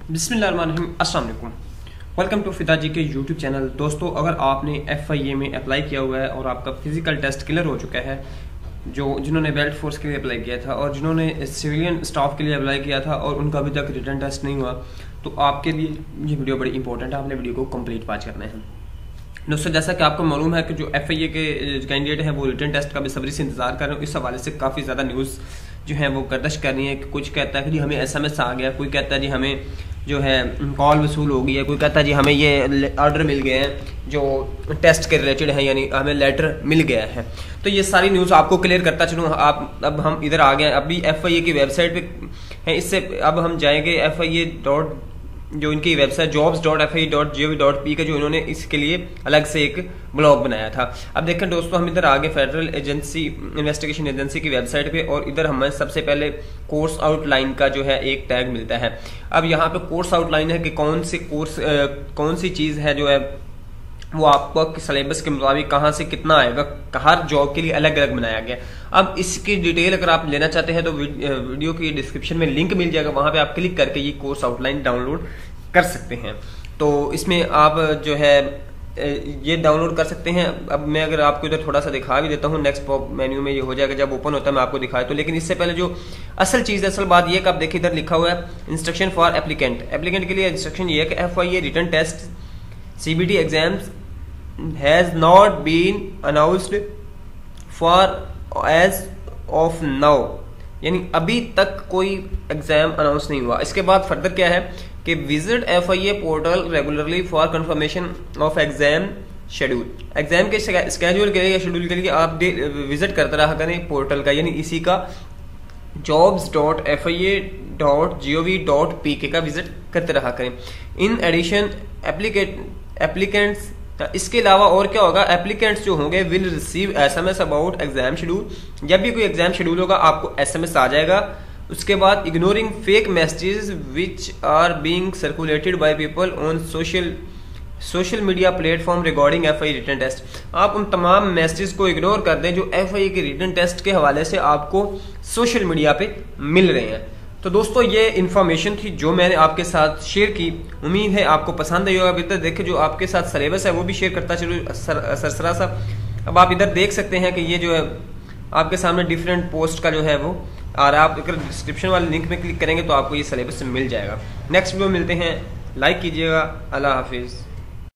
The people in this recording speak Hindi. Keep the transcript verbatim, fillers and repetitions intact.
बिस्मिल्लाहिर्रहमानिर्रहीम, अस्सलाम वालेकुम। वेलकम टू फिदा जी के यूट्यूब चैनल। दोस्तों, अगर आपने एफ आई ए में अप्लाई किया हुआ है और आपका फिजिकल टेस्ट क्लियर हो चुका है, जो जिन्होंने बेल्ट फोर्स के लिए अप्लाई किया था और जिन्होंने सिविलियन स्टाफ के लिए अप्लाई किया था और उनका अभी तक रिटन टेस्ट नहीं हुआ, तो आपके लिए ये वीडियो बड़ी इंपॉर्टेंट है। आपने वीडियो को कंप्लीट वॉच करना है। दोस्तों, जैसा कि आपको मालूम है कि जो एफ आई ए के कैंडिडेट हैं वो रिटन टेस्ट का बेसब्री से इंतजार कर रहे हैं। इस हवाले से काफ़ी ज़्यादा न्यूज़ जो है वो गर्दिश कर रही है कि कुछ कहता है कि जी हमें एस एम एस आ गया, कोई कहता है जी हमें जो है कॉल वसूल हो गई है, कोई कहता है जी हमें ये ऑर्डर मिल गए हैं जो टेस्ट के रिलेटेड है, यानी हमें लेटर मिल गया है। तो ये सारी न्यूज़ आपको क्लियर करता चलूँ। आप अब हम इधर आ गए, अभी एफ आई ए की वेबसाइट पे हैं। इससे अब हम जाएंगे एफ आई ए डॉट जो इनकी website jobs dot F I dot G O V dot P का, जो इन्होंने इसके लिए अलग से एक ब्लॉग बनाया था। अब देखें दोस्तों, हम इधर आगे फेडरल एजेंसी इन्वेस्टिगेशन एजेंसी की वेबसाइट पे, और इधर हमें सबसे पहले कोर्स आउटलाइन का जो है एक टैग मिलता है। अब यहाँ पे कोर्स आउटलाइन है कि कौन सी कोर्स कौन सी चीज़ है जो है वो आपको सिलेबस के मुताबिक कहाँ से कितना आएगा, हर जॉब के लिए अलग अलग बनाया गया। अब इसकी डिटेल अगर आप लेना चाहते हैं तो वीडियो की डिस्क्रिप्शन में लिंक मिल जाएगा, वहाँ पे आप क्लिक करके ये कोर्स आउटलाइन डाउनलोड कर सकते हैं। तो इसमें आप जो है ये डाउनलोड कर सकते हैं। अब मैं अगर आपको इधर थोड़ा सा दिखा भी देता हूँ, नेक्स्ट पॉप मेन्यू में ये हो जाएगा, जब ओपन होता है मैं आपको दिखाया तो। लेकिन इससे पहले जो असल चीज़ असल बात ये कि आप देखिए इधर लिखा हुआ है इंस्ट्रक्शन फॉर एप्लीकेंट। एप्लीकेंट के लिए इंस्ट्रक्शन ये है कि F I A written test C B T exams has not been announced for as of now, यानी अभी तक कोई एग्जाम अनाउंस नहीं हुआ। इसके बाद फर्दर क्या है कि visit F I A portal regularly for confirmation of exam schedule. Exam के स्केड्यूल के लिए या शेड्यूल के लिए आप विजिट करते रहा करें पोर्टल का, यानी इसी का jobs dot F I A dot G O V dot P के का विजिट करते रहा करें। इन एडिशन एप्लीकेट एप्लीकेंट्स इसके अलावा और क्या होगा, एप्लीकेंट्स जो होंगे will receive S M S about exam schedule. जब भी कोई एग्जाम शेड्यूल होगा आपको एस एम एस आ जाएगा। उसके बाद ignoring fake messages which are being circulated by people on social social media platform regarding F I written test. आप उन तमाम मैसेजेस को इग्नोर कर दें जो एफ आई के रिटन टेस्ट के हवाले से आपको सोशल मीडिया पे मिल रहे हैं। तो दोस्तों, ये इन्फॉर्मेशन थी जो मैंने आपके साथ शेयर की। उम्मीद है आपको पसंद आई होगा। अभी तक देखे जो आपके साथ सिलेबस है वो भी शेयर करता चलो सरसरा सा। अब आप इधर देख सकते हैं कि ये जो है आपके सामने डिफरेंट पोस्ट का जो है वो, और आप अगर डिस्क्रिप्शन वाले लिंक में क्लिक करेंगे तो आपको ये सिलेबस मिल जाएगा। नेक्स्ट वीडियो मिलते हैं, लाइक कीजिएगा। अल्लाह हाफिज़।